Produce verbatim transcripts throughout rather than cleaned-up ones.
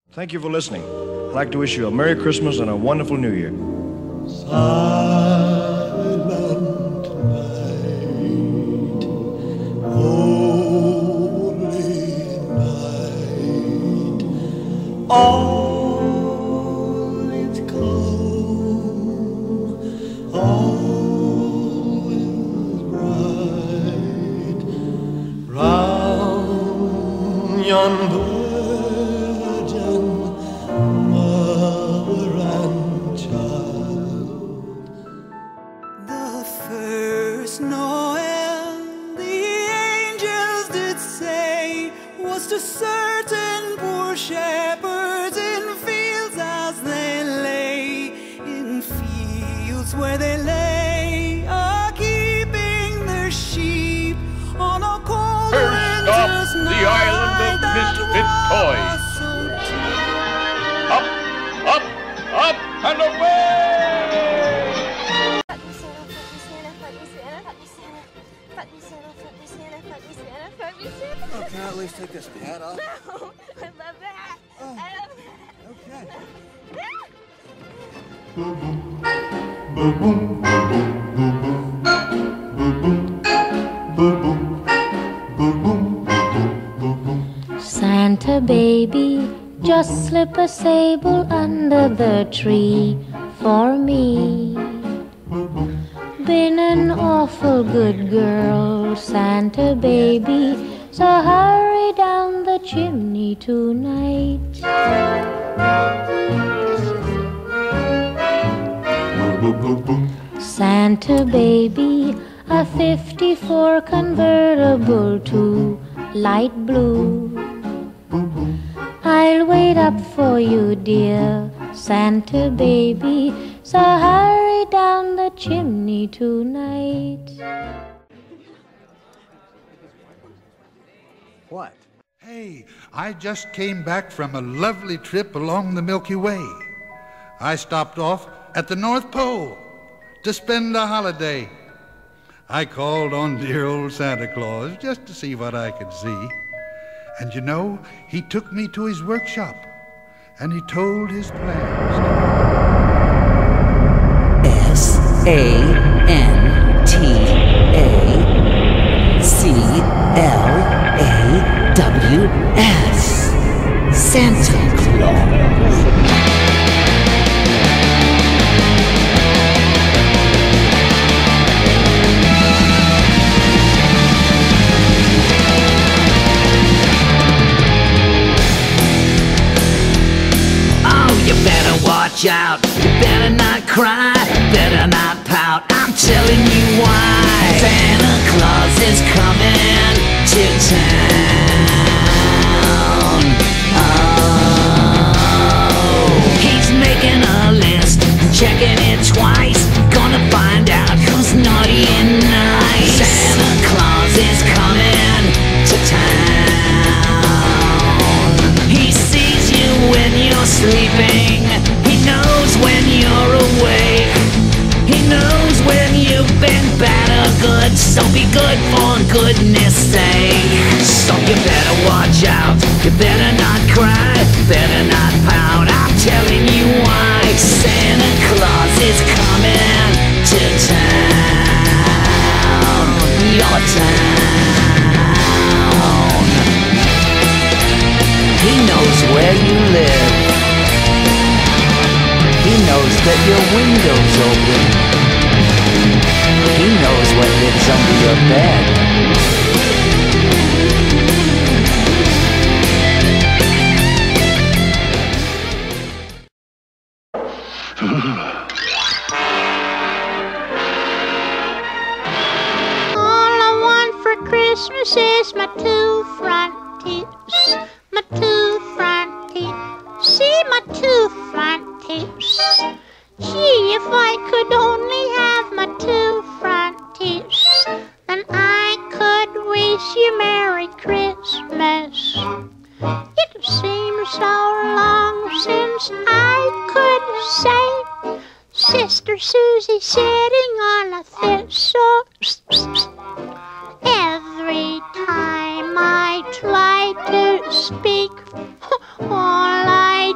Thank you for listening. I'd like to wish you a Merry Christmas and a wonderful New Year. Silent night, holy night, all is calm, all is bright, round yon virgin mother and child. The first Noel, the angels did say, was to certain poor shepherds in fields as they lay, in fields where they lay, a keeping their sheep on a cold winter's night. The island of misfit toys. Up, up, up, and away! Fuck me Santa, fuck me Santa, fuck me Santa, fuck me Santa, fuck me Santa, fuck me Santa, fuck me Santa, fuck me Santa. Oh, can I at least take this hat off? No, I love that. Oh. I love that. Okay. Santa baby, just slip a sable under the tree for me. Been an awful good girl, Santa baby, so hurry down the chimney tonight. Santa baby, a fifty-four convertible to light blue. I'll wait up for you, dear Santa baby, so hurry down the chimney tonight. What? Hey, I just came back from a lovely trip along the Milky Way. I stopped off at the North Pole to spend a holiday. I called on dear old Santa Claus just to see what I could see. And you know, he took me to his workshop and he told his plans. S A N T A C L A W S Santa Claus. You better watch out, you better not cry, better not pout, I'm telling you why. Santa Claus is coming to town. Oh, he's making a list, checking it twice, gonna find out who's naughty and nice. Santa Claus is coming to town. He sees you when you're sleeping. He knows when you're awake. He knows when you've been bad or good. So be good for goodness sake. So you better watch out. You better not cry. Better not pout. I'm telling you why. Santa Claus is coming to town. Your town. He knows where you live. He knows that your window's open. He knows what lives under your bed. All I want for Christmas is my two front teeth. My two front teeth. See my two front teeth. Gee, if I could only have my two front teeth, then I could wish you Merry Christmas. It seems so long since I could say Sister Susie sitting on a thistle. Every time I try to speak, all I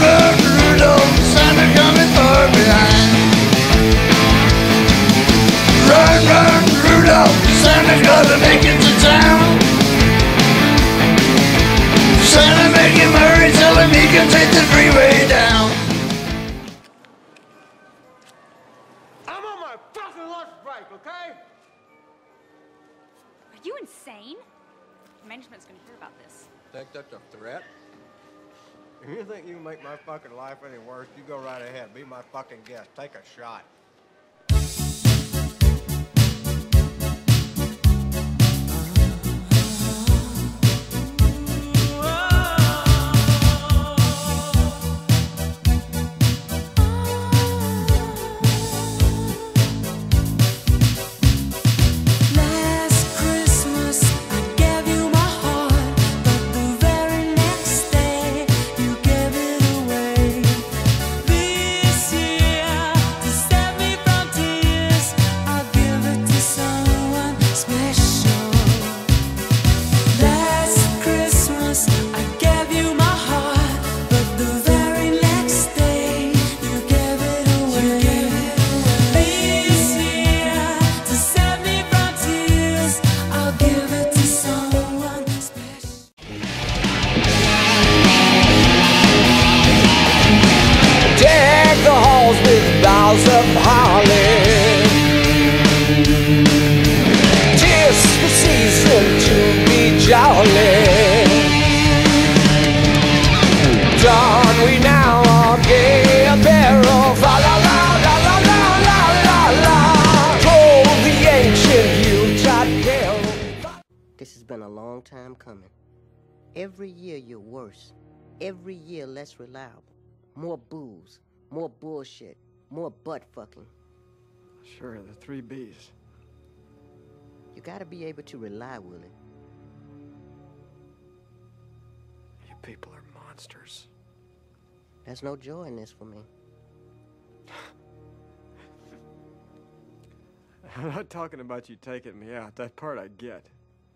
run, Rudolph, Santa coming far behind. Run, run, Rudolph, Santa's gonna make it to town. Santa, make him hurry, tell him he can take the freeway down. I'm on my fucking lunch break, okay? Are you insane? Management's gonna hear about this. Think that's a threat? If you think you can make my fucking life any worse, you go right ahead. Be my fucking guest. Take a shot. Of holly, tis the season to be jolly. Don we now our gay apparel, fa la la la la la la la la. Told the ancient Yuletide carol. This has been a long time coming. Every year you're worse. Every year less reliable. More booze. More bullshit. More butt fucking. Sure, the three B's. You gotta be able to rely, Willie. You people are monsters. There's no joy in this for me. I'm not talking about you taking me out. That part I get.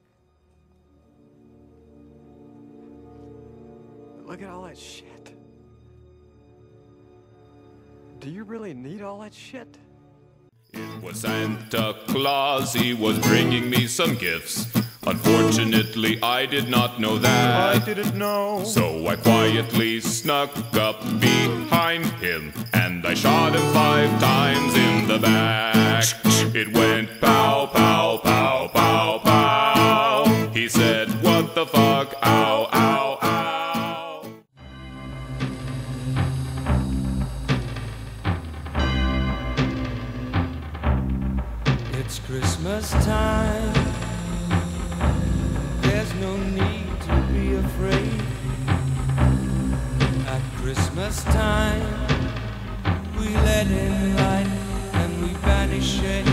But look at all that shit. Do you really need all that shit? It was Santa Claus, he was bringing me some gifts. Unfortunately, I did not know that. I didn't know. So I quietly snuck up behind him, and I shot him five times in the back. It went pow, pow, pow, pow, pow. He said, what the fuck, ow, ow, ow. It's Christmas time. There's no need to be afraid. At Christmas time, we let in light and we banish it.